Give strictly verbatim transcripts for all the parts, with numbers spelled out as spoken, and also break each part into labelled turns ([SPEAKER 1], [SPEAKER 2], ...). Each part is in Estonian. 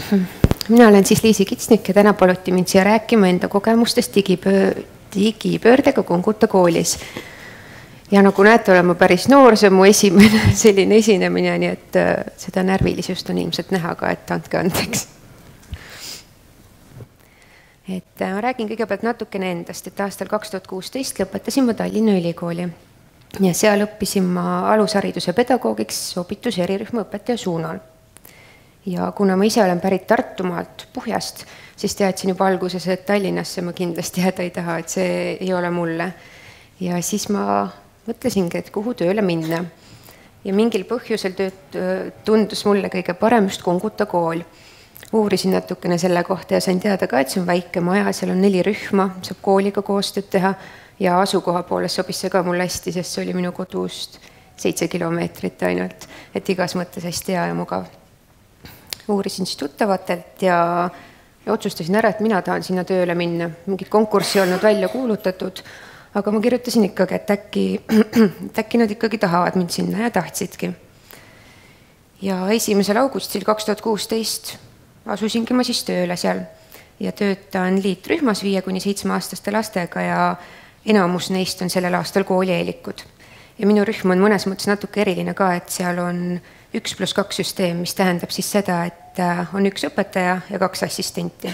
[SPEAKER 1] Mina olen siis Liisi Kitsnik ja täna paluti mind siia rääkima enda kogemustest digipöö, digipöördega Kunguta koolis. Ja nagu näete, olen ma päris noor, see on mu esimene selline esinemine, nii et seda närvilisust on ilmselt näha ka, et andke andeks. Et ma räägin kõigepealt natukene endast, et aastal kaks tuhat kuusteist lõpetasin ma Tallinna Ülikooli ja seal õppisin ma alushariduse pedagoogiks sobitus erirühma õpetaja suunal. Ja kuna ma ise olen pärit Tartumaalt Puhjast, siis teadsin juba alguses, et Tallinnasse ma kindlasti jääda ei taha, et see ei ole mulle. Ja siis ma mõtlesingi, et kuhu tööle minna. Ja mingil põhjusel tööt, tundus mulle kõige parem just Kunguta kool. Uurisin natukene selle kohta ja sain teada ka, et see on väike maja, seal on neli rühma, saab kooliga koostööd teha ja asukoha poolest sobis see ka mulle hästi, sest see oli minu kodust seitse kilomeetrit ainult, et igas mõttes hästi hea ja mugav. Uurisin siis tuttavatelt ja, ja otsustasin ära, et mina tahan sinna tööle minna. Mingit konkurssi ei olnud välja kuulutatud, aga ma kirjutasin ikkagi, et äkki, et äkki nad ikkagi tahavad mind sinna ja tahtsidki. Ja esimesel augustil kaks tuhat kuusteist asusingi ma siis tööle seal ja töötan liitrühmas viie kuni seitsme aastaste lastega ja enamus neist on sellel aastal koolieelikud. Ja minu rühm on mõnes mõttes natuke eriline ka, et seal on üks pluss kaks süsteem, mis tähendab siis seda, et on üks õpetaja ja kaks assistenti.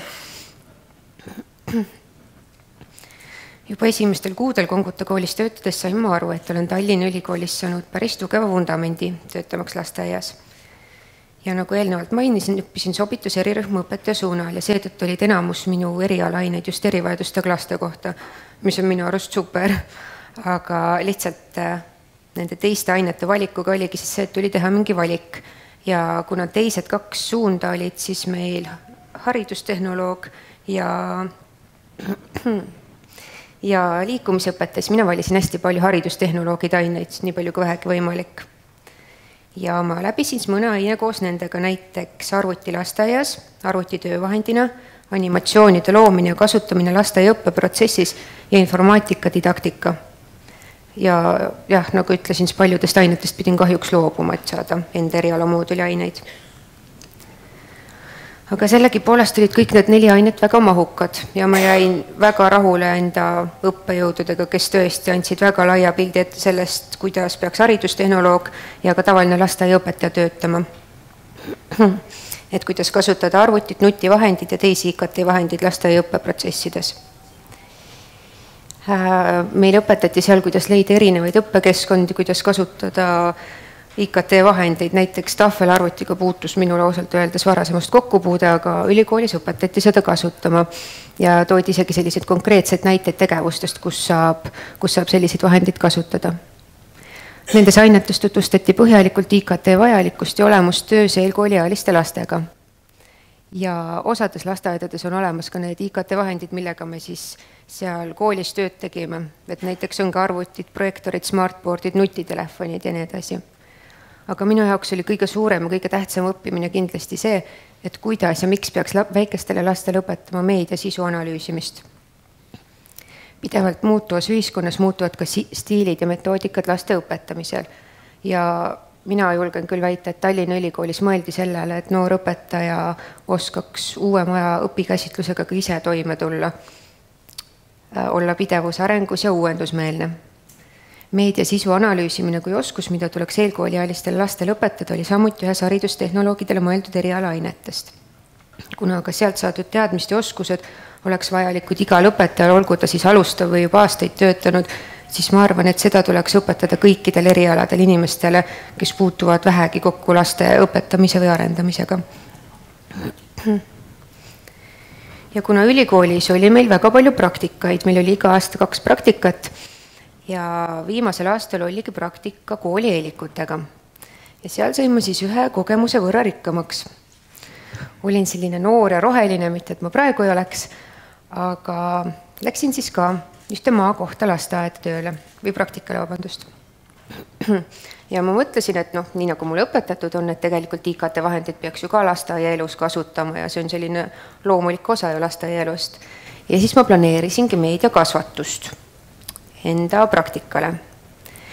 [SPEAKER 1] Juba esimestel kuudel Kunguta koolis töötades sain ma aru, et olen Tallinna Ülikoolis saanud päris tugeva vundamendi töötamaks lasteaias. Ja nagu eelnevalt mainisin, õppisin sobitus erirühma õpetaja suunal ja seetõttu olid enamus minu erialaineid just erivajadustega laste kohta, mis on minu arust super, aga lihtsalt nende teiste ainete valikuga oligi siis see, et tuli teha mingi valik. Ja kuna teised kaks suunda olid siis meil haridustehnoloog ja, ja liikumisõpetas, mina valisin hästi palju haridustehnoloogide aineid, nii palju kui vähegi võimalik. Ja ma läbisin mõne aine koos nendega, näiteks arvuti lasteaias, arvuti töövahendina, animatsioonide loomine ja kasutamine lasteaia õppeprotsessis ja informaatika didaktika. Ja jah, nagu ütlesin, siis paljudest ainetest pidin kahjuks loobuma, et saada enda erialamooduli aineid. Aga sellegi poolest olid kõik need neli ainet väga mahukad ja ma jäin väga rahule enda õppejõududega, kes tõesti andsid väga laia pildi ette sellest, kuidas peaks haridustehnoloog ja ka tavaline lasteaiaõpetaja töötama. Et kuidas kasutada arvutit, nutivahendid ja teisi I K T vahendid lasteaiaõppeprotsessides. Meil õpetati seal, kuidas leida erinevaid õppekeskkondi, kuidas kasutada I K T vahendeid, näiteks tahvelarvutiga puutus minule ausalt öeldes varasemast kokkupuude, aga ülikoolis õpetati seda kasutama ja toodi isegi sellised konkreetsed näiteid tegevustest, kus saab, kus saab selliseid vahendeid kasutada. Nendes ainetes tutvustati põhjalikult I K T vajalikkust ja olemust töös eelkooliealiste lastega. Ja osades lasteaedades on olemas ka need I K T vahendid, millega me siis seal koolis tööd tegime. Et näiteks on ka arvutid, projektorid, smartboardid, nutitelefonid ja nii edasi. Aga minu jaoks oli kõige suurem ja kõige tähtsam õppimine kindlasti see, et kuidas ja miks peaks väikestele lastele õpetama meedia sisu analüüsimist. Pidevalt muutuvas ühiskonnas muutuvad ka stiilid ja metoodikad laste õpetamisel. Ja mina julgen küll väita, et Tallinna Ülikoolis mõeldi sellele, et noor õpetaja oskaks uuema aja õpikäsitlusega ka ise toime tulla, olla pidevus arengus ja uuendusmeelne. Meedia sisu analüüsimine kui oskus, mida tuleks eelkooliealistele lastel õpetada, oli samuti ühes haridustehnoloogidele mõeldud erialaainetest. Kuna aga sealt saadud teadmist ja oskused oleks vajalikud igal õpetajal, olgu ta siis alustav või juba aastaid töötanud, siis ma arvan, et seda tuleks õpetada kõikidel erialadel inimestele, kes puutuvad vähegi kokku laste õpetamise või arendamisega. Ja kuna ülikoolis oli meil väga palju praktikaid, meil oli iga aasta kaks praktikat ja viimasel aastal oligi praktika koolieelikutega. Ja seal sain ma siis ühe kogemuse võrra rikkamaks. Olin selline noor ja roheline, mitte et ma praegu ei oleks, aga läksin siis ka ühte maa kohta lasteaeda tööle või praktikale, vabandust. Ja ma mõtlesin, et noh, nii nagu mulle õpetatud on, et tegelikult I K T vahendid peaks ju ka lasteaiaelus kasutama ja see on selline loomulik osa ju lasteaiaelust. Ja siis ma planeerisingi meediakasvatust enda praktikale.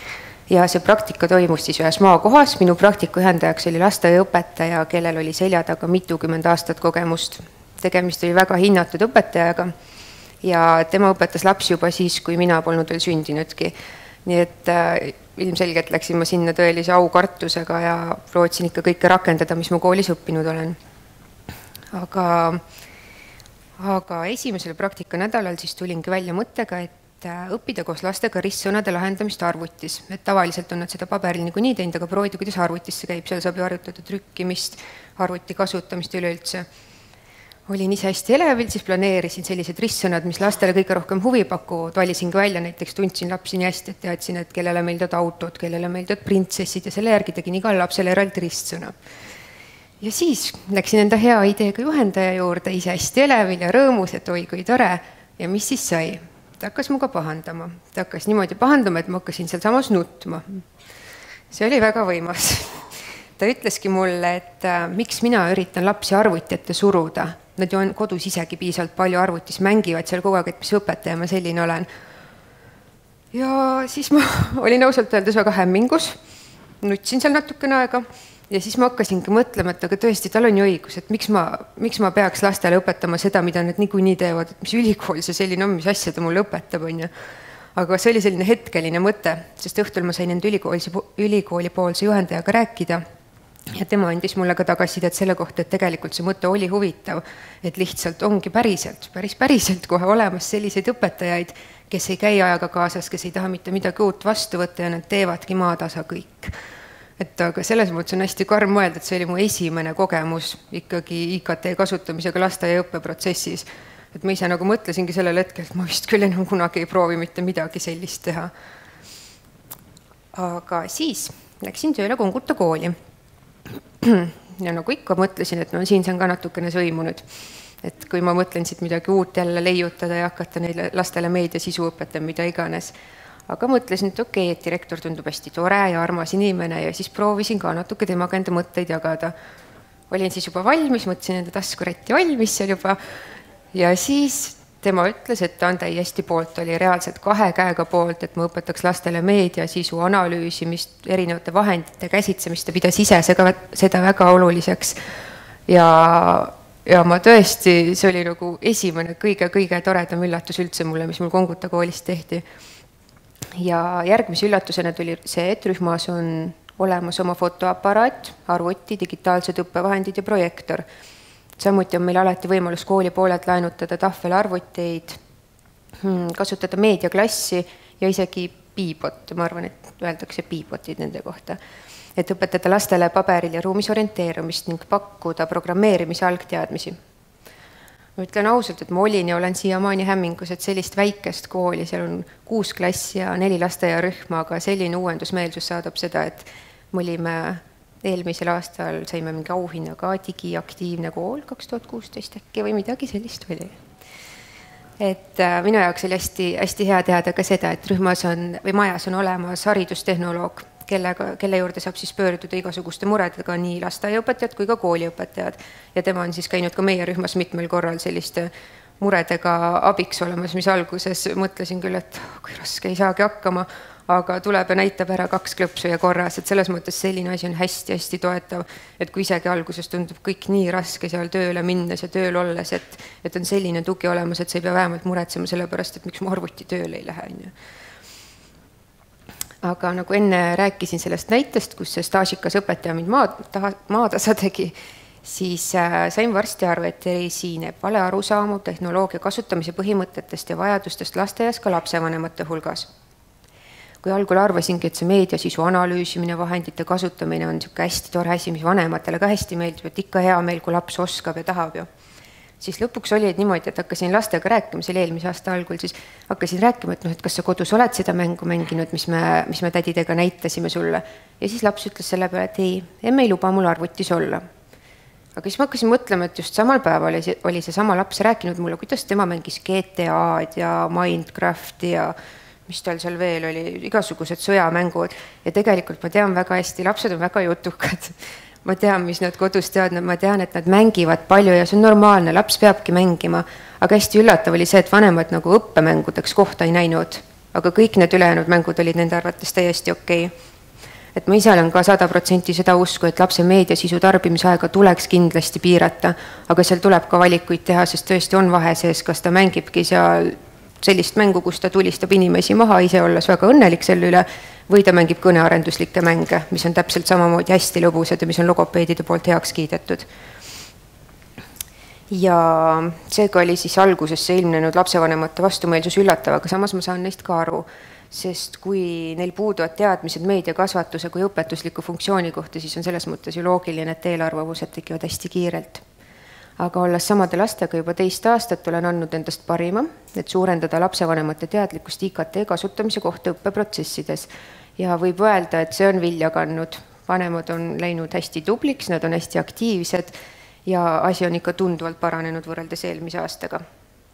[SPEAKER 1] ja see praktika toimus siis ühes maakohas. Minu praktika ühendajaks oli lasteaiaõpetaja, kellel oli selja taga mitukümmend aastat kogemust. Tegemist oli väga hinnatud õpetajaga ja tema õpetas lapsi juba siis, kui mina polnud veel sündinudki. Nii et äh, ilmselgelt läksin ma sinna tõelise aukartusega ja lootsin ikka kõike rakendada, mis ma koolis õppinud olen. Aga, aga esimesel praktika nädalal siis tulingi välja mõttega, et õppida koos lastega ristsõnade lahendamist arvutis. Et tavaliselt on nad seda paberil nagu nii teinud, aga proovida, kuidas arvutis see käib. Seal saab ju harjutada trükkimist, arvuti kasutamist üleüldse. Olin ise hästi elevil, siis planeerisin sellised ristsõnad, mis lastele kõige rohkem huvi pakuvad. Valisin ka välja, näiteks tundsin lapsi nii hästi, et teadsin, et kellele meeldivad autod, kellele meeldivad printsessid ja selle järgi tegin igal lapsele eraldi ristsõna. Ja siis läksin enda hea ideega juhendaja juurde, ise hästi elevil ja rõõmus, et oi kui tore. Ja mis siis sai? Ta hakkas muga pahandama. Ta hakkas niimoodi pahandama, et ma hakkasin seal samas nutma. See oli väga võimas. Ta ütleski mulle, et äh, miks mina üritan lapsi arvuti ette suruda. Nad ju on kodus isegi piisavalt palju arvutis, mängivad seal kogu aeg, et mis õpetaja ma selline olen. Ja siis ma olin ausalt öeldes väga hämmingus, nutsin seal natukene aega ja siis ma hakkasingi mõtlema, et aga tõesti, tal on ju õigus, et miks ma, miks ma peaks lastele õpetama seda, mida nad niikuinii teevad, et mis ülikool see selline on, mis asja ta mulle õpetab, on ju. Aga see oli selline hetkeline mõte, sest õhtul ma sain enda ülikooli, ülikooli poolse juhendajaga rääkida. Ja tema andis mulle ka tagasisidet selle kohta, et tegelikult see mõte oli huvitav, et lihtsalt ongi päriselt, päris päriselt kohe olemas selliseid õpetajaid, kes ei käi ajaga kaasas, kes ei taha mitte midagi uut vastu võtta ja nad teevadki maatasa kõik. Et aga selles mõttes on hästi karm mõelda, et see oli mu esimene kogemus ikkagi I K T kasutamisega lasteaia õppeprotsessis. Et ma ise nagu mõtlesingi sellel hetkel, et ma vist küll enam kunagi ei proovi mitte midagi sellist teha. Aga siis läksin tööle Konguta kooli. Ja nagu ikka mõtlesin, et no siin see on ka natukene sõimunud. Et kui ma mõtlen siit midagi uut jälle leiutada ja hakata neile lastele meedia sisu õpetama, mida iganes. Aga mõtlesin, et okei, et direktor tundub hästi tore ja armas inimene ja siis proovisin ka natuke temaga enda mõtteid jagada. Olin siis juba valmis, mõtlesin enda taskurätti valmis seal juba ja siis tema ütles, et ta on täiesti poolt, oli reaalselt kahe käega poolt, et ma õpetaks lastele meedia sisu analüüsimist, erinevate vahendite käsitsemist ja pidas ise seda väga oluliseks. Ja, ja ma tõesti, see oli nagu esimene kõige-kõige toredam üllatus üldse mulle, mis mul Konguta koolis tehti. Ja järgmise üllatusena tuli see, et rühmas on olemas oma fotoaparaat, arvuti, digitaalsed õppevahendid ja projektor. Samuti on meil alati võimalus kooli poolelt laenutada tahvelarvuteid, kasutada meediaklassi ja isegi piibot, ma arvan, et öeldakse piibotid nende kohta. Et õpetada lastele paberil ja ruumis orienteerumist ning pakkuda programmeerimise algteadmisi. Ma ütlen ausalt, et ma olin ja olen siiamaani hämmingus, et sellist väikest kooli, seal on kuus klassi ja neli lasteaiarühma, aga selline uuendusmeelsus saadab seda, et me olime eelmisel aastal saime mingi auhinna ka digiaktiivne kool kaks tuhat kuusteist äkki või midagi sellist oli. Et minu jaoks oli hästi, hästi hea teada ka seda, et rühmas on või majas on olemas haridustehnoloog, kellega, kelle juurde saab siis pöörduda igasuguste muredega nii lasteaiaõpetajad kui ka kooliõpetajad. Ja tema on siis käinud ka meie rühmas mitmel korral selliste muredega abiks olemas, mis alguses mõtlesin küll, et kui raske ei saagi hakkama, aga tuleb ja näitab ära kaks klõpsu ja korras, et selles mõttes selline asi on hästi-hästi toetav, et kui isegi alguses tundub kõik nii raske seal tööle minnes ja tööl olles, et, et on selline tugi olemas, et sa ei pea vähemalt muretsema selle pärast, et miks mu arvuti tööle ei lähe. Aga nagu enne rääkisin sellest näitest, kus see staažikas õpetaja mind maatasa tegi, siis sain varsti aru, et esineb vale arusaamu tehnoloogia kasutamise põhimõtetest ja vajadustest lasteaias ka lapsevanemate hulgas. Kui algul arvasingi, et see meediasisu analüüsimine, vahendite kasutamine on hästi tore asi, mis vanematele ka hästi meeldib, et ikka hea meil, kui laps oskab ja tahab ju. Siis lõpuks oli niimoodi, et hakkasin lastega rääkima selle eelmise aasta algul, siis hakkasin rääkima, et, no, et kas sa kodus oled seda mängu mänginud, mis me, mis me tädidega näitasime sulle. Ja siis laps ütles selle peale, et ei, emme ei luba mul arvutis olla. Aga siis ma hakkasin mõtlema, et just samal päeval oli see, oli see sama laps rääkinud mulle, kuidas tema mängis G T A-d ja Minecrafti ja mis tal seal veel oli, igasugused sõjamängud ja tegelikult ma tean väga hästi, lapsed on väga jutukad. Ma tean, mis nad kodus teavad, ma tean, et nad mängivad palju ja see on normaalne, laps peabki mängima, aga hästi üllatav oli see, et vanemad nagu õppemängudeks kohta ei näinud, aga kõik need ülejäänud mängud olid nende arvates täiesti okei. et ma ise olen ka sada protsenti seda usku, et lapse meediasisu tarbimisaega tuleks kindlasti piirata, aga seal tuleb ka valikuid teha, sest tõesti on vahe sees, kas ta mängibki seal sellist mängu, kus ta tulistab inimesi maha, ise olles väga õnnelik selle üle, või ta mängib kõnearenduslikke mänge, mis on täpselt samamoodi hästi lõbusad ja mis on logopeedide poolt heaks kiidetud. Ja seega oli siis algusesse ilmnenud lapsevanemate vastumeelsus üllatav, aga samas ma saan neist ka aru, sest kui neil puuduvad teadmised meediakasvatuse kui õpetusliku funktsiooni kohta, siis on selles mõttes ju loogiline, et eelarvavused tekivad hästi kiirelt. Aga olles samade lastega juba teist aastat olen andnud endast parima, et suurendada lapsevanemate teadlikkust I K T kasutamise kohta õppeprotsessides. Ja võib öelda, et see on vilja kannud. Vanemad on läinud hästi tubliks, nad on hästi aktiivsed ja asi on ikka tunduvalt paranenud võrreldes eelmise aastaga.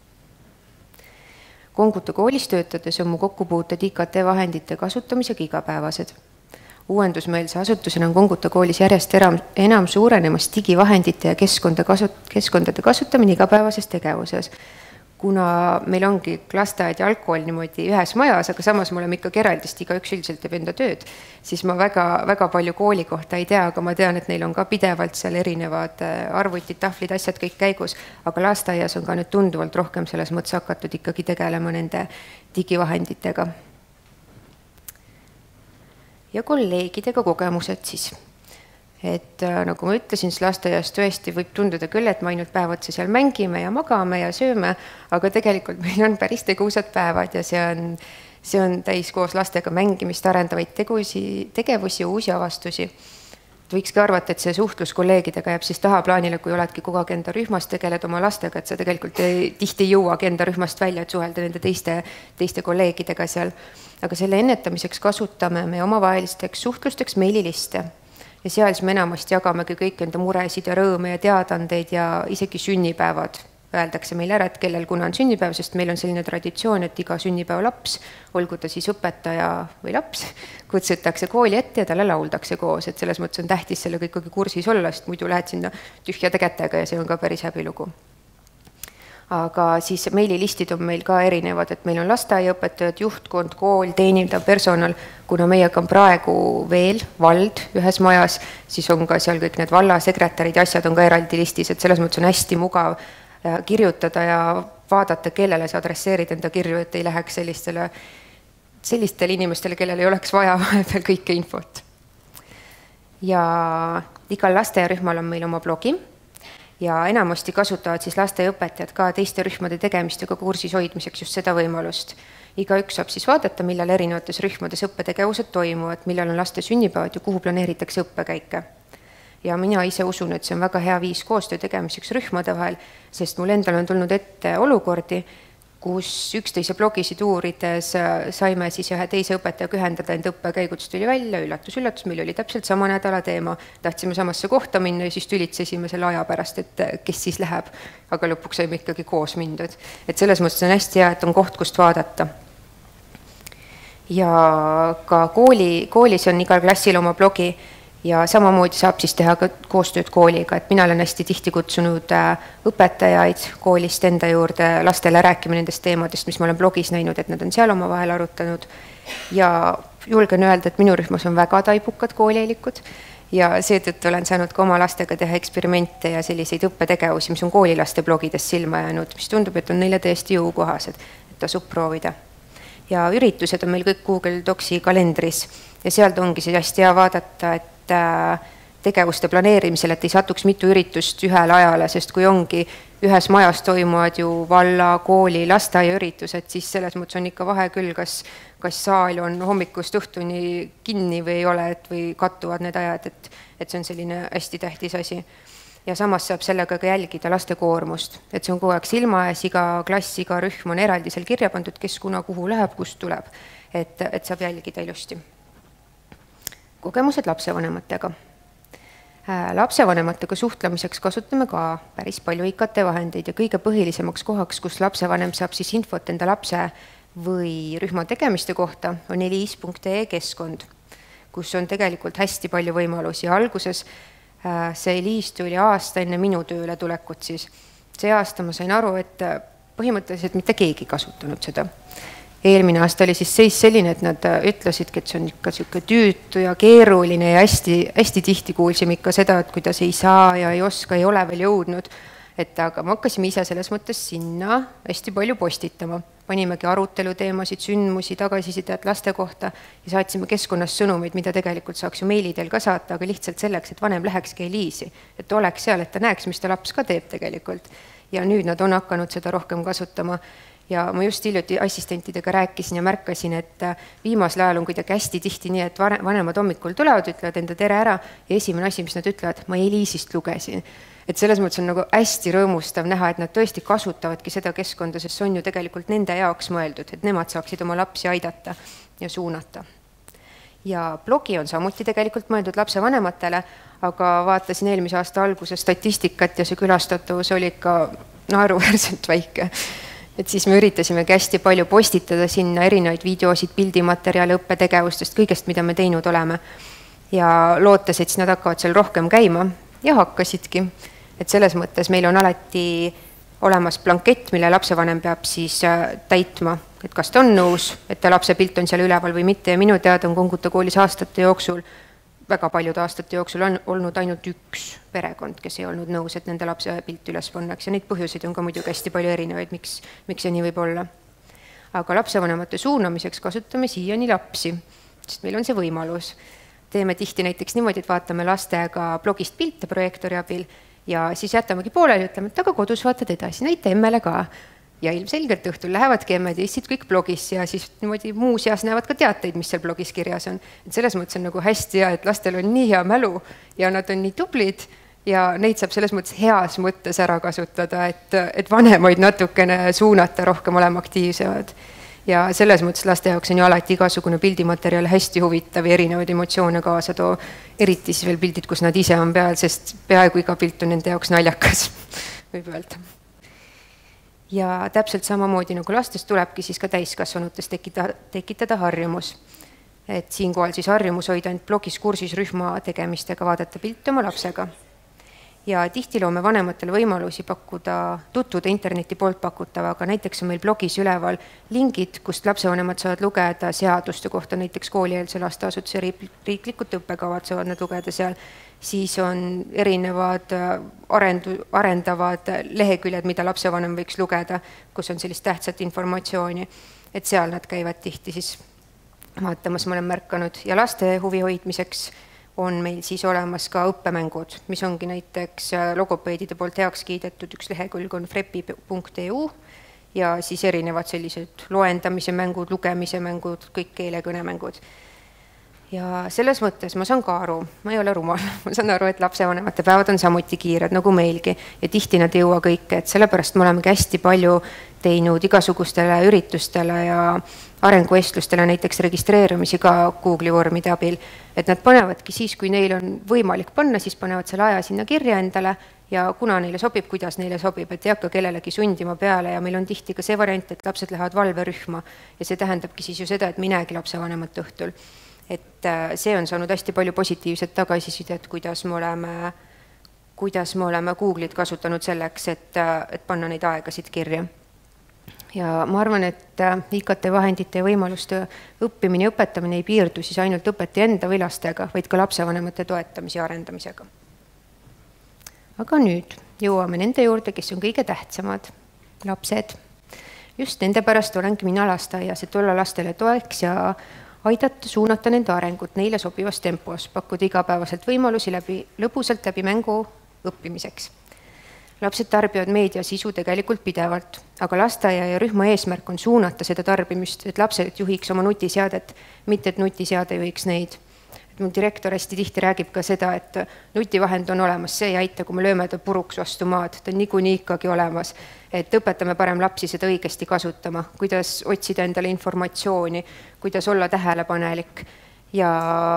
[SPEAKER 1] Konguta koolis töötades on mu kokkupuuted I K T vahendite kasutamisega igapäevased. Uuendusmeelse asutusena on Konguta koolis järjest enam suurenemas digivahendite ja keskkondade kasutamine igapäevases tegevuses. Kuna meil ongi lasteaed ja algkool niimoodi ühes majas, aga samas me oleme ikkagi eraldist, iga üks üldiselt teeb enda tööd, siis ma väga, väga palju kooli kohta ei tea, aga ma tean, et neil on ka pidevalt seal erinevad arvutid, tahvlid, asjad kõik käigus, aga lasteaias on ka nüüd tunduvalt rohkem selles mõttes hakatud ikkagi tegelema nende digivahenditega. Ja kolleegidega kogemused siis. Et nagu ma ütlesin, siis lasteaias tõesti võib tunduda küll, et me ainult päevad seal mängime ja magame ja sööme, aga tegelikult meil on päris tegusad päevad ja see on, see on täis koos lastega mängimist, arendavaid tegusi, tegevusi ja uusi avastusi. Võikski arvata, et see suhtlus kolleegidega jääb siis tahaplaanile, kui oledki kogu aeg enda rühmast, tegeled oma lastega, et sa tegelikult ei, tihti ei jõuagi enda rühmast välja, et suhelda nende teiste, teiste kolleegidega seal. Aga selle ennetamiseks kasutame me omavahelisteks suhtlusteks meililiste. Ja seal siis me enamasti jagamegi kõik enda muresid ja rõõme ja teadandeid ja isegi sünnipäevad. Öeldakse meil ära, et kellel kuna on sünnipäev, sest meil on selline traditsioon, et iga sünnipäeva laps, olgu ta siis õpetaja või laps, kutsutakse kooli ette ja talle lauldakse koos, et selles mõttes on tähtis sellega ikkagi kursis olla, sest muidu lähed sinna tühjade kätega ja see on ka päris häbilugu. Aga siis meililistid on meil ka erinevad, et meil on lasteaiaõpetajad, juhtkond, kool, teenindav personal, kuna meiega on praegu veel vald ühes majas, siis on ka seal kõik need valla sekretärid ja asjad on ka eraldi listis, et selles mõttes on hästi mugav kirjutada ja vaadata, kellele sa adresseerid enda kirju, et ei läheks sellistele, sellistele inimestele, kellel ei oleks vaja vahepeal kõike infot. Ja igal lasteaiarühmal on meil oma blogi ja enamasti kasutavad siis lasteaiaõpetajad ka teiste rühmade tegemistega kursis hoidmiseks just seda võimalust. Igaüks saab siis vaadata, millal erinevates rühmades õppetegevused toimuvad, millal on laste sünnipäevad ja kuhu planeeritakse õppekäike. Ja mina ise usun, et see on väga hea viis koostöö tegemiseks rühmade vahel, sest mul endal on tulnud ette olukordi, kus üksteise blogisid uurides saime siis ühe teise õpetajaga ühendada enda õppekäiguts tuli välja, üllatus, üllatus, meil oli täpselt sama nädala teema, tahtsime samasse kohta minna ja siis tülitsesime selle aja pärast, et kes siis läheb, aga lõpuks saime ikkagi koos mindud. Et selles mõttes on hästi hea, et on koht, kust vaadata. Ja ka kooli, koolis on igal klassil oma blogi ja samamoodi saab siis teha ka koostööd kooliga, et mina olen hästi tihti kutsunud õpetajaid koolist enda juurde lastele rääkima nendest teemadest, mis ma olen blogis näinud, et nad on seal oma vahel arutanud ja julgen öelda, et minu rühmas on väga taibukad koolielikud ja seetõttu olen saanud ka oma lastega teha eksperimente ja selliseid õppetegevusi, mis on koolilaste blogides silma jäänud, mis tundub, et on neile täiesti jõukohased, et tasub proovida. Ja üritused on meil kõik Google Docsi kalendris ja sealt ongi siis hästi hea vaadata, et tegevuste planeerimisel, et ei satuks mitu üritust ühele ajale, sest kui ongi ühes majas toimuvad ju valla, kooli, lasteaia üritused, siis selles mõttes on ikka vahe küll, kas, kas saal on hommikust õhtuni kinni või ei ole, et või kattuvad need ajad, et, et see on selline hästi tähtis asi. Ja samas saab sellega ka jälgida laste koormust, et see on kogu aeg silma ees, iga klass, iga rühm on eraldi seal kirja pandud, kes kuna kuhu läheb, kust tuleb, et, et saab jälgida ilusti. Kogemused lapsevanematega. Lapsevanematega suhtlemiseks kasutame ka päris palju I K T vahendeid ja kõige põhilisemaks kohaks, kus lapsevanem saab siis infot enda lapse või rühma tegemiste kohta, on eliis punkt ee keskkond, kus on tegelikult hästi palju võimalusi. Alguses see eliis tuli aasta enne minu tööle tulekut siis. See aasta ma sain aru, et põhimõtteliselt mitte keegi kasutanud seda. eelmine aasta oli siis seis selline, et nad ütlesidki, et see on ikka sihuke tüütu ja keeruline ja hästi, hästi tihti kuulsime ikka seda, et kuidas ei saa ja ei oska, ei ole veel jõudnud. Et aga me hakkasime ise selles mõttes sinna hästi palju postitama. Panimegi aruteluteemasid, sündmusi, tagasisidet laste kohta ja saatsime keskkonnas sõnumeid, mida tegelikult saaks ju meilidel ka saata, aga lihtsalt selleks, et vanem lähekski Eliisi, et oleks seal, et ta näeks, mis ta laps ka teeb tegelikult. Ja nüüd nad on hakanud seda rohkem kasutama. Ja ma just hiljuti assistentidega rääkisin ja märkasin, et viimasel ajal on kuidagi hästi tihti nii, et vanemad hommikul tulevad, ütlevad enda tere ära ja esimene asi, mis nad ütlevad, ma Eliisist lugesin. Et selles mõttes on nagu hästi rõõmustav näha, et nad tõesti kasutavadki seda keskkonda, sest see on ju tegelikult nende jaoks mõeldud, et nemad saaksid oma lapsi aidata ja suunata. Ja blogi on samuti tegelikult mõeldud lapsevanematele, aga vaatasin eelmise aasta alguses statistikat ja see külastatavus oli ikka naeruväärselt väike. Et siis me üritasimegi hästi palju postitada sinna erinevaid videosid, pildimaterjale, õppetegevustest, kõigest, mida me teinud oleme. Ja lootes, et siis nad hakkavad seal rohkem käima ja hakkasidki. Et selles mõttes meil on alati olemas blankett, mille lapsevanem peab siis täitma, et kas ta on nõus, et ta lapse pilt on seal üleval või mitte. Ja minu teada on Konguta koolis aastate jooksul, väga paljud aastate jooksul on olnud ainult üks perekond, kes ei olnud nõus, et nende lapse pilt üles pannaks. Ja neid põhjuseid on ka muidugi hästi palju erinevaid, miks, miks see nii võib olla. Aga lapsevanemate suunamiseks kasutame siiani lapsi, sest meil on see võimalus. Teeme tihti näiteks niimoodi, et vaatame lastega blogist pilte projektori abil ja siis jätamegi pooleli, ütleme, et aga kodus vaatad edasi, näita emmele ka. Ja ilmselgelt õhtul lähevadki emmed ja issid kõik blogis ja siis niimoodi muuseas näevad ka teateid, mis seal blogis kirjas on. Et selles mõttes on nagu hästi hea, et lastel on nii hea mälu ja nad on nii tublid ja neid saab selles mõttes heas mõttes ära kasutada, et, et vanemaid natukene suunata, rohkem olema aktiivsemad. Ja selles mõttes laste jaoks on ju alati igasugune pildimaterjal hästi huvitav ja erinevaid emotsioone kaasa too. Eriti siis veel pildid, kus nad ise on peal, sest peaaegu iga pilt on nende jaoks naljakas, võib öelda. Ja täpselt samamoodi nagu lastest tulebki siis ka täiskasvanutes tekitada, tekitada harjumus. Et siinkohal siis harjumus hoida end blogis kursis rühma tegemistega, vaadata pilte oma lapsega. Ja tihti loome vanematele võimalusi pakkuda, tutvuda interneti poolt pakutavaga. Näiteks on meil blogis üleval lingid, kust lapsevanemad saavad lugeda seaduste kohta, näiteks koolieelse lasteasutuse riiklikud õppekavad saavad nad lugeda seal. Siis on erinevad arendu, arendavad leheküljed, mida lapsevanem võiks lugeda, kus on sellist tähtsat informatsiooni. Et seal nad käivad tihti siis vaatamas, ma olen märkanud. Ja laste huvi hoidmiseks on meil siis olemas ka õppemängud, mis ongi näiteks logopeedide poolt heaks kiidetud. Üks lehekülg on frepi punkt e u ja siis erinevad sellised loendamise mängud, lugemise mängud, kõik keelekõnemängud. Ja selles mõttes ma saan ka aru, ma ei ole rumal, ma saan aru, et lapsevanemate päevad on samuti kiired nagu meilgi ja tihti nad ei jõua kõike, et sellepärast me oleme hästi palju teinud igasugustele üritustele ja arenguestlustele näiteks registreerumisi ka Google'i vormide abil, et nad panevadki siis, kui neil on võimalik panna, siis panevad selle aja sinna kirja endale ja kuna neile sobib, kuidas neile sobib, et ei hakka kellelegi sundima peale ja meil on tihti ka see variant, et lapsed lähevad valverühma ja see tähendabki siis ju seda, et minegi lapsevanemat õhtul. Et see on saanud hästi palju positiivset tagasisidet, kuidas me oleme, kuidas me oleme Google'it kasutanud selleks, et, et panna neid aegasid kirja. Ja ma arvan, et I K T vahendite ja võimaluste õppimine ja õpetamine ei piirdu siis ainult õpetaja enda või lastega, vaid ka lapsevanemate toetamise ja arendamisega. Aga nüüd jõuame nende juurde, kes on kõige tähtsamad, lapsed. Just nende pärast olengi mina lasteaias, et olla lastele toeks ja aidata suunata nende arengut neile sobivas tempos, pakkuda igapäevaselt võimalusi läbi, lõbusalt läbi mängu õppimiseks. Lapsed tarbivad meedia sisu tegelikult pidevalt, aga lasteaia ja rühma eesmärk on suunata seda tarbimist, et lapsed juhiks oma nutiseadet, mitte et nutiseade juhiks neid. Et mu direktor hästi tihti räägib ka seda, et nutivahend on olemas, see ei aita, kui me lööme ta puruks vastu maad, ta on niikuinii ikkagi olemas. Et õpetame parem lapsi seda õigesti kasutama, kuidas otsida endale informatsiooni, kuidas olla tähelepanelik ja,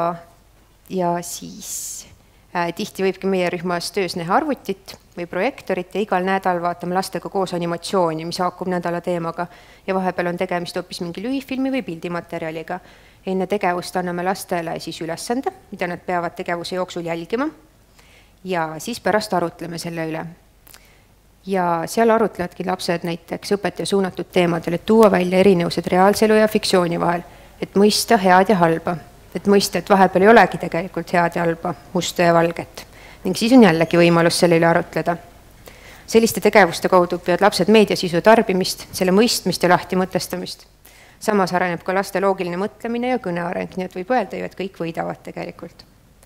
[SPEAKER 1] ja siis äh, tihti võibki meie rühmas töös näha arvutit või projektorit ja igal nädal vaatame lastega koos animatsiooni, mis haakub nädala teemaga ja vahepeal on tegemist hoopis mingi lühifilmi või pildimaterjaliga. Enne tegevust anname lastele siis ülesande, mida nad peavad tegevuse jooksul jälgima ja siis pärast arutleme selle üle. ja seal arutlevadki lapsed näiteks õpetaja suunatud teemadel, et tuua välja erinevused reaalselu ja fiktsiooni vahel, et mõista head ja halba, et mõista, et vahepeal ei olegi tegelikult head ja halba, musta ja valget. Ning siis on jällegi võimalus selle üle arutleda. Selliste tegevuste kaudu õpivad lapsed meediasisu tarbimist, selle mõistmist ja lahti mõtestamist. Samas areneb ka laste loogiline mõtlemine ja kõneareng, nii et võib öelda ju, et kõik võidavad tegelikult.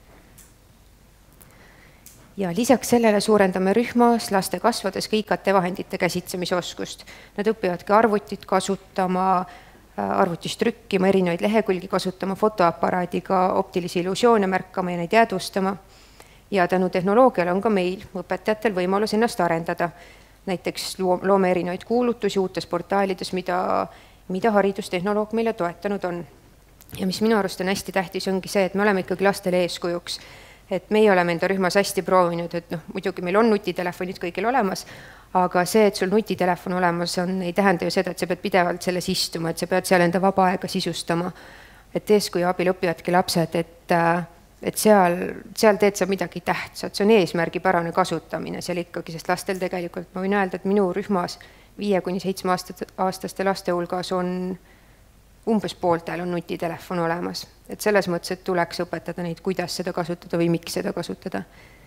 [SPEAKER 1] Ja lisaks sellele suurendame rühmas laste kasvades ka I K T vahendite käsitlemisoskust. Nad õpivadki arvutit kasutama, arvutist trükkima, erinevaid lehekülgi kasutama, fotoaparaadiga optilisi illusioone märkama ja neid jäädvustama. Ja tänu tehnoloogiale on ka meil õpetajatel võimalus ennast arendada. Näiteks loome erinevaid kuulutusi uutes portaalides, mida, mida haridustehnoloog meile toetanud on. Ja mis minu arust on hästi tähtis, ongi see, et me oleme ikkagi lastele eeskujuks. Et meie oleme enda rühmas hästi proovinud, et noh, muidugi meil on nutitelefonid kõigil olemas, aga see, et sul nutitelefon olemas on, ei tähenda ju seda, et sa pead pidevalt selles istuma, et sa pead seal enda vaba aega sisustama. Et eeskuju abil õpivadki lapsed, et, et seal, seal teed sa midagi tähtsat, see on eesmärgipärane kasutamine seal ikkagi, sest lastel tegelikult, ma võin öelda, et minu rühmas viie kuni seitsme aastaste laste hulgas on umbes pooltel on nutitelefon olemas. Et selles mõttes, et tuleks õpetada neid, kuidas seda kasutada või miks seda kasutada.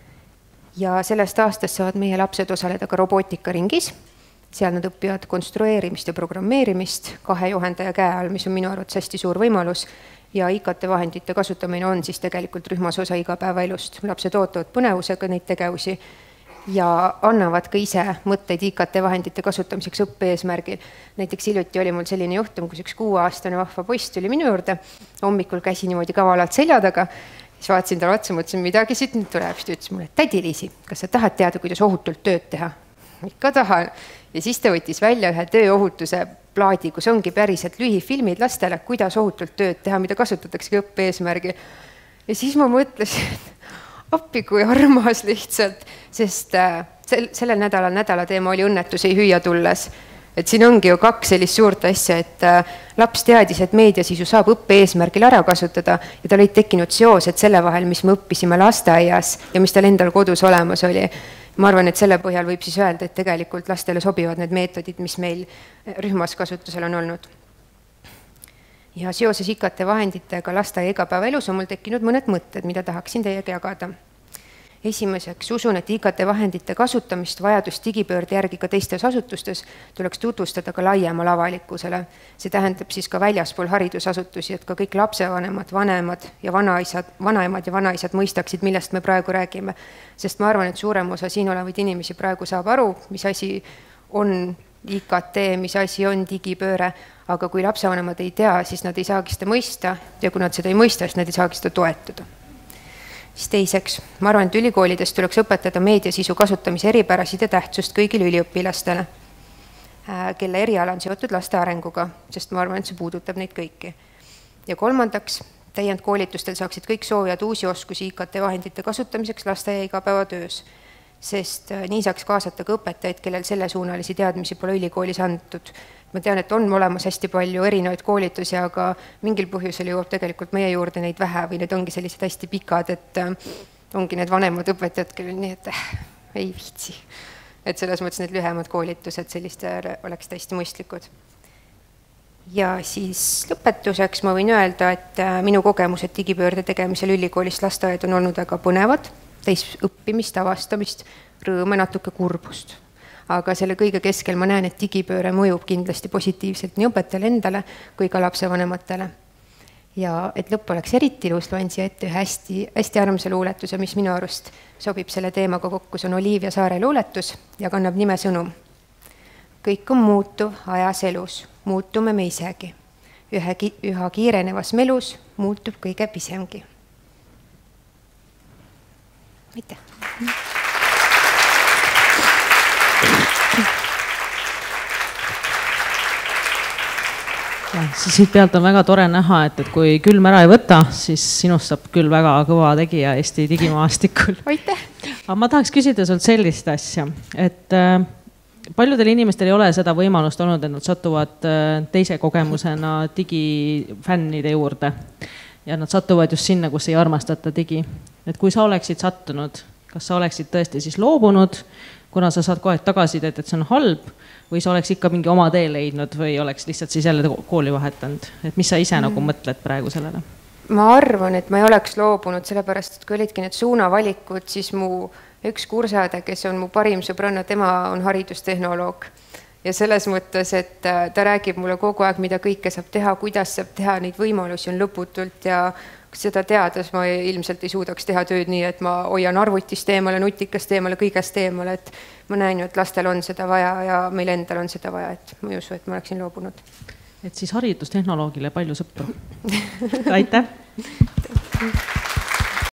[SPEAKER 1] Ja sellest aastast saavad meie lapsed osaleda ka robootikaringis. Seal nad õpivad konstrueerimist ja programmeerimist kahe juhendaja käe all, mis on minu arvates hästi suur võimalus. Ja I K T vahendite kasutamine on siis tegelikult rühmas osa igapäevaelust. Lapsed ootavad põnevusega neid tegevusi ja annavad ka ise mõtteid I K T vahendite kasutamiseks õppe eesmärgil. Näiteks hiljuti oli mul selline juhtum, kus üks kuueaastane vahva poiss tuli minu juurde, hommikul käsi niimoodi kavalalt selja taga, siis vaatasin talle otsa, mõtlesin midagi siit, nüüd tuleb, siis ta ütles mulle, tädi Liisi, kas sa tahad teada, kuidas ohutult tööd teha? Ikka tahan. Ja siis ta võttis välja ühe tööohutuse plaadi, kus ongi päriselt lühifilmid lastele, kuidas ohutult tööd teha, mida kasutatakse õppe eesmärgil. Ja siis ma mõtlesin, appi kui armas lihtsalt, sest sel, sellel nädalal nädala teema oli õnnetus ei hüüa tulles. Et siin ongi ju kaks sellist suurt asja, et laps teadis, et meediasisu saab õppe eesmärgil ära kasutada ja tal olid tekkinud seosed selle vahel, mis me õppisime lasteaias ja mis tal endal kodus olemas oli. Ma arvan, et selle põhjal võib siis öelda, et tegelikult lastele sobivad need meetodid, mis meil rühmas kasutusel on olnud. Ja seoses I K T vahenditega lasteaia igapäevaelus on mul tekkinud mõned mõtted, mida tahaksin teiega jagada. Esimeseks usun, et I K T vahendite kasutamist vajadust digipöörde järgi ka teistes asutustes tuleks tutvustada ka laiemal avalikkusele. See tähendab siis ka väljaspool haridusasutusi, et ka kõik lapsevanemad, vanemad ja vanaisad, vanaemad ja vanaisad mõistaksid, millest me praegu räägime. Sest ma arvan, et suurem osa siin olevaid inimesi praegu saab aru, mis asi on I K T, mis asi on digipööre, aga kui lapsevanemad ei tea, siis nad ei saagi seda mõista ja kui nad seda ei mõista, siis nad ei saagi seda toetada. Siis teiseks, ma arvan, et ülikoolides tuleks õpetada meediasisu kasutamise eripärasid ja tähtsust kõigile üliõpilastele, kelle eriala on seotud laste arenguga, sest ma arvan, et see puudutab neid kõiki. Ja kolmandaks, täiendkoolitustel saaksid kõik soovijad uusi oskusi I K T vahendite kasutamiseks lasteaia igapäevatöös, sest nii saaks kaasata ka õpetajaid, kellel selle suunalisi teadmisi pole ülikoolis antud. Ma tean, et on olemas hästi palju erinevaid koolitusi, aga mingil põhjusel jõuab tegelikult meie juurde neid vähe või need ongi sellised hästi pikad, et ongi need vanemad õpetajad, kellel nii, et äh, ei viitsi. Et selles mõttes need lühemad koolitused selliste oleks täiesti mõistlikud. Ja siis lõpetuseks ma võin öelda, et minu kogemused digipöörde tegemisel ülikoolist lasteaed on olnud väga põnevad, täis õppimist, avastamist, rõõme, natuke kurbust. Aga selle kõige keskel ma näen, et digipööre mõjub kindlasti positiivselt nii õpetajale endale kui ka lapsevanematele. Ja et lõpp oleks eriti ilus, loen siia ette ühe hästi, hästi armsa luuletuse, mis minu arust sobib selle teemaga kokku, see on Olivia Saare luuletus ja kannab nime Sõnum. Kõik on muutuv ajas elus, muutume me isegi. Ühe, üha kiirenevas melus muutub kõige pisemgi. Aitäh!
[SPEAKER 2] Ja, siis siit pealt on väga tore näha, et, et kui külm ära ei võta, siis sinust saab küll väga kõva tegija Eesti digimaastikul.
[SPEAKER 1] Aitäh!
[SPEAKER 2] Aga ma tahaks küsida sult sellist asja, et äh, paljudel inimestel ei ole seda võimalust olnud, et nad satuvad äh, teise kogemusena digifännide juurde ja nad satuvad just sinna, kus ei armastata digi. Et kui sa oleksid sattunud, kas sa oleksid tõesti siis loobunud kuna sa saad kogu aeg tagasisidet, et see on halb, või sa oleks ikka mingi oma tee leidnud või oleks lihtsalt siis jälle kooli vahetanud, et mis sa ise mm. nagu mõtled praegu sellele?
[SPEAKER 1] Ma arvan, et ma ei oleks loobunud, sellepärast, et kui olidki need suunavalikud, siis mu üks kursade, kes on mu parim sõbranna, tema on haridustehnoloog. Ja selles mõttes, et ta räägib mulle kogu aeg, mida kõike saab teha, kuidas saab teha, neid võimalusi on lõputult ja seda teades ma ilmselt ei suudaks teha tööd nii, et ma hoian arvutist eemale, nutikast eemale, kõigest eemale, et ma näen ju, et lastel on seda vaja ja meil endal on seda vaja, et ma ei usu, et ma oleksin loobunud.
[SPEAKER 2] Et siis haridustehnoloogile palju sõpru. Aitäh!